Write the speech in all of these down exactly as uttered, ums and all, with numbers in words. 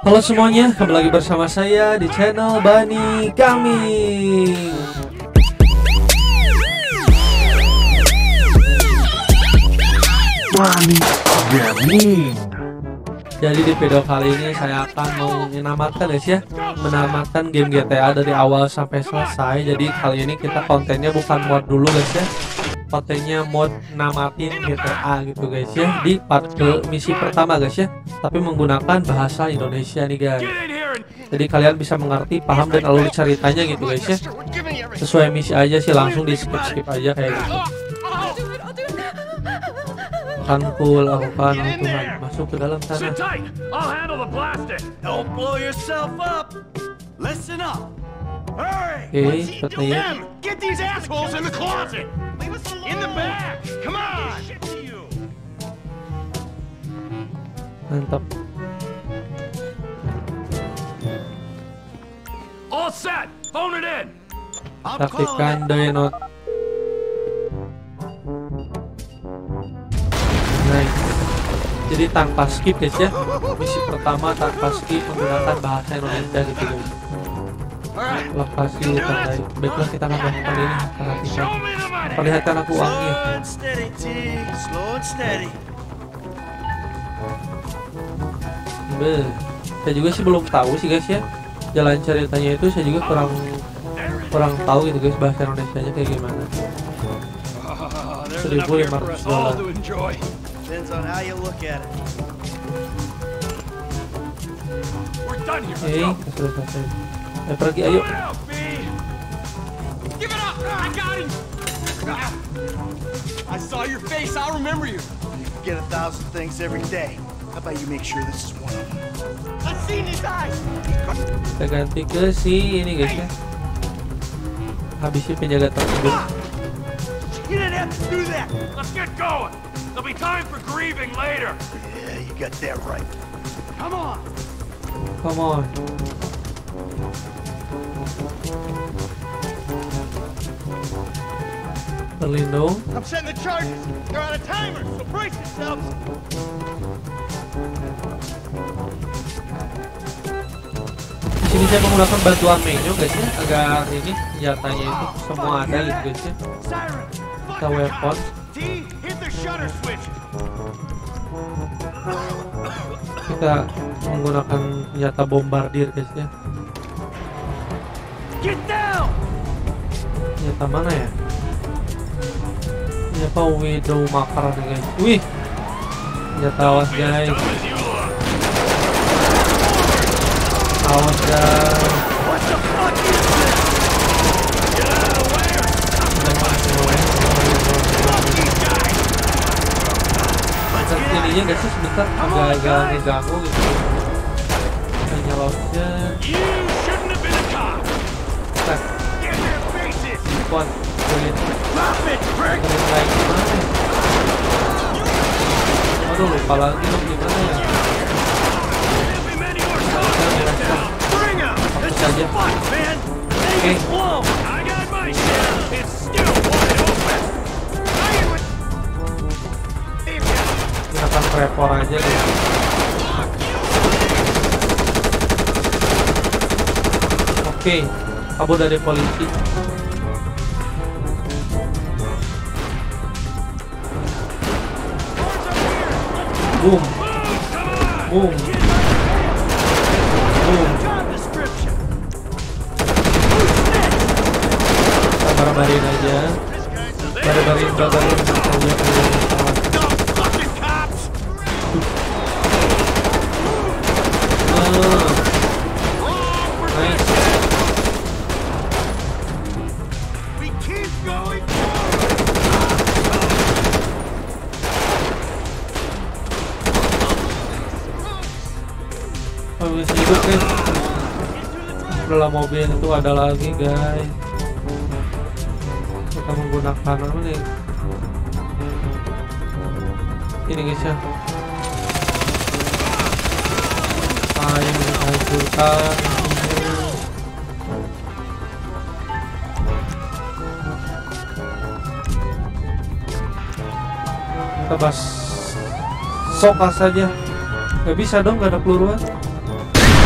Halo semuanya, kembali lagi bersama saya di channel Bani Gaming. Bani Gaming. Jadi di video kali ini saya akan mau menamatkan guys ya, menamatkan game G T A dari awal sampai selesai. Jadi kali ini kita kontennya bukan mod dulu guys ya, kontennya mod namatin G T A gitu guys ya, di part ke misi pertama guys ya, tapi menggunakan bahasa Indonesia nih guys. Jadi kalian bisa mengerti, paham dan alur ceritanya gitu guys ya. Sesuai misi aja sih, langsung di skip skip aja kayak gitu. Kan cool, aku kan Tuhan, masuk ke dalam sana. Oke, seperti ya. Mantap. All set. Phone it in. Aktifkan download. Nice. Jadi tanpa skip guys ya. Misi pertama tanpa skip menggunakan bahasa Indonesia gitu guys. Lokasi hutan baik. Baiklah, kita akan melakukan ini. Perhatikan. Perlihatkan aku uangnya. Be, saya juga sih belum tahu sih guys ya. Jalan ceritanya itu saya juga kurang kurang tahu gitu guys, bahasa Indonesianya kayak gimana. seribu lima ratus dolar. Oke, sudah selesai. Ayo pergi, ayo. I saw your face, I'll remember you. You get a thousand things every day. How about you make sure this is one of them? I've seen these eyes. Kita ganti ke si ini guys ya. Habisi penjaga tersebut. You didn't have to do that. Let's get going. There'll be time for grieving later. Yeah, you got that right. Come on. Come on. Berlindung. I'm setting the charges. They're on a timer, so brace yourselves. Di sini saya menggunakan bantuan menu guys ya, agar ini senjatanya itu semua ada gitu guys ya. Siren. Kita weapon. D, hit the shutter switch. Kita menggunakan senjata bombardir guys ya. Get down. Senjata mana ya? Senjata Widow Maker nih guys. Wih, senjata awas guys. Dumb as you look. Awas guys. What the fuck is this? Get out of the way or Let's get out. Ininya guys sih sebentar agak-agak ngeganggu gitu. Hanya lossnya. you shouldn't have been a cop. Kita Get their faces. kuat kulit Drop it, prick. kulit lain gimana ya? Aduh lupa lagi dong gimana ya. There'll be many more Kita soldiers. ngerasa Bring 'em. hapus This is aja. fun, man. Oke, Take it slow. I got my share. It's still wide open. gunakan prepor aja guys. Oke, kabur dari polisi. Boom, boom, boom. Job description. Kita barbarin aja, barbarin, barbarin aja. Dumb fucking cops. Ah, nice. We keep going. Habis hidup guys. Dalam mobil itu ada lagi guys. Kita menggunakan apa nih? Ini guys ya. Ayo hancurkan. Tebas sokas saja. Gak bisa dong, gak ada peluruan.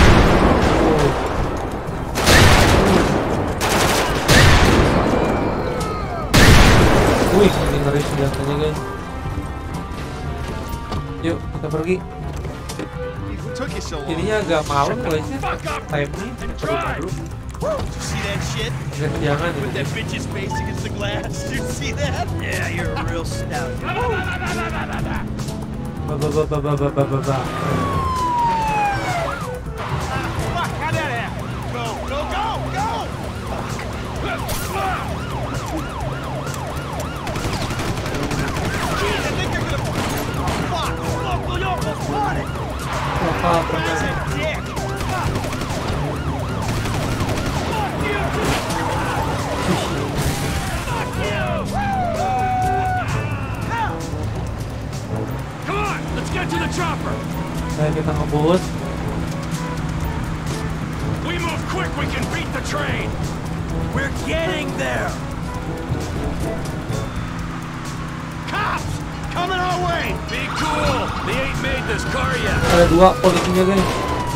senjatanya guys. Yuk kita pergi. What took you so long? Ininya agak malam guys ya. Time-nya baru-baru. Did you see that shit? Agak jangan Put ini. that bitch's face against the glass. Did you see that? Yeah, you're a real stout. Ba ba ba ba ba ba ba ba. Fuck, how'd that happen? Go, go, go, go! Jeez, I think they're gonna... Fuck, look, we almost caught it! Lokal That's pernah. a dick! Fuck! Fuck you! Come on, let's get to the chopper. Ayo kita ngebut. We move quick, we can beat the train. We're getting there! Cops! Coming our way! Be cool. They ain't made this car yet. Ada dua polisinya guys.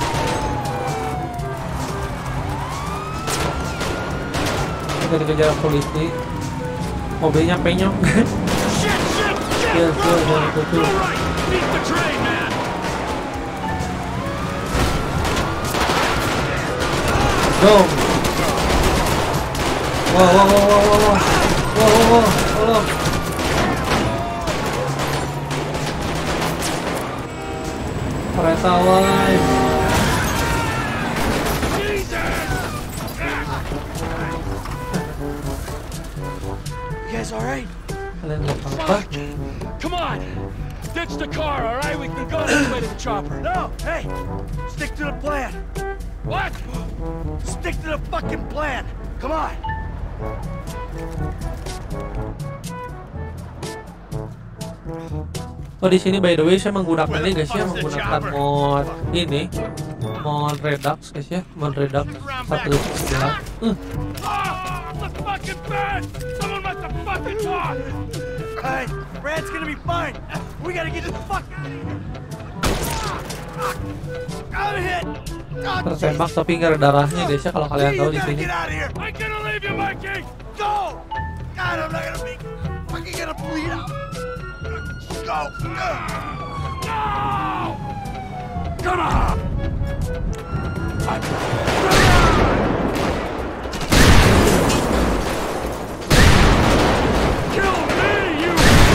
Kita dikejar polisi. Mobilnya penyok. Shit, shit, shit! Iya, iya, iya, betul, betul. Go right. Beat the train, man. Go. Wow, wow, wow, wow, wow, wow, wow, wow, wow, tolong. Kereta live. You guys alright? Kalian nggak apa-apa? Come on. Ditch the car, all right? We can go this way to the chopper. No! Hey! Stick to the plan! What? Stick to the fucking plan! Come on! Oh di sini by the way saya menggunakan ini guys ya, menggunakan mod ini, mod Redux guys ya, mod Redux satu sebelas. Uh, Oh, the fucking bed! Someone must have fucking talked! Alright, Brad's gonna be fine! We gotta get the fuck out of here! I'm hit! Oh, tertembak tapi nggak ada darahnya guys ya, kalau kalian tahu di gotta sini. get out of here! I'm gonna leave you, Mikey! Go! God, I'm not gonna be fucking gonna bleed out! Go! No! Come on! Kill me, you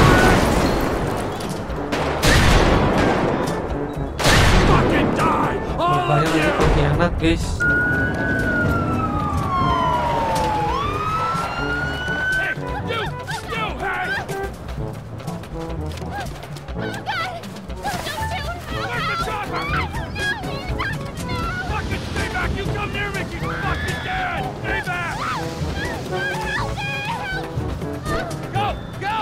fucking die! All Banyak of lagi you! pengkhianat guys. Hey, you! You, hey! Where's the chopper? Fucking stay back! You come near me, you fucking dead! Stay back! Go! Go!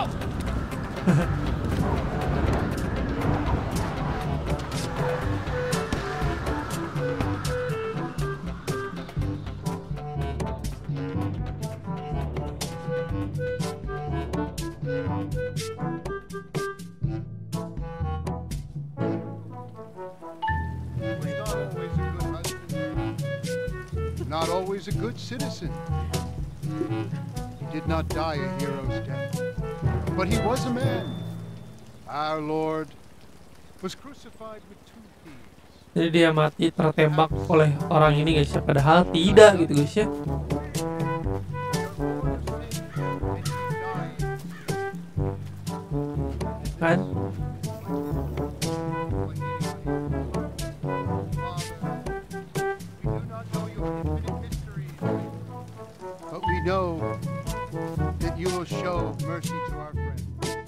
Not always a good citizen. He did not die a hero's death, but he was a man. Our Lord was crucified with two thieves. Jadi dia mati tertembak oleh orang ini guys ya, padahal tidak gitu guys ya. Kan? But we know that you will show mercy to our friends.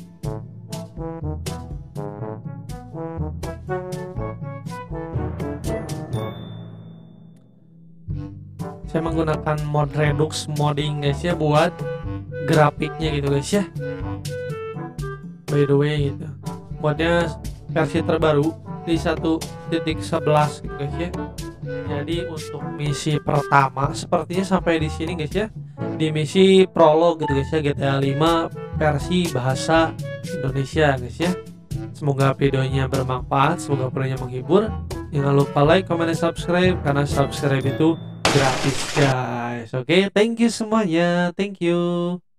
Saya menggunakan mod Redux modding guys ya buat grafiknya gitu guys ya. By the way gitu. Modnya versi terbaru di satu titik sebelas gitu guys ya. Jadi untuk misi pertama sepertinya sampai di sini guys ya. Di misi prolog gitu guys ya, G T A lima versi bahasa Indonesia guys ya. Semoga videonya bermanfaat, semoga videonya menghibur. Jangan lupa like, comment, dan subscribe karena subscribe itu gratis guys. Oke, okay? Thank you semuanya. Thank you.